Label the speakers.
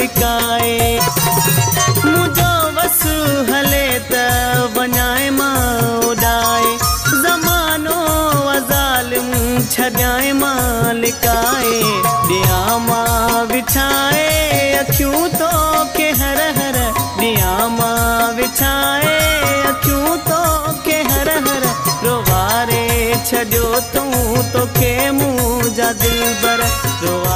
Speaker 1: लिकाए मुझो वसु हले त वञाए मां उॾाए ज़मानो ज़ालिम छॾाए मां लिकाए ॾियां मां विछाए अखियूं तो के हर हर ॾियां मां विछाए अखियूं तो के हर हर रोवारे छॾियो तूं तोखे मुंहिंजा दिलबर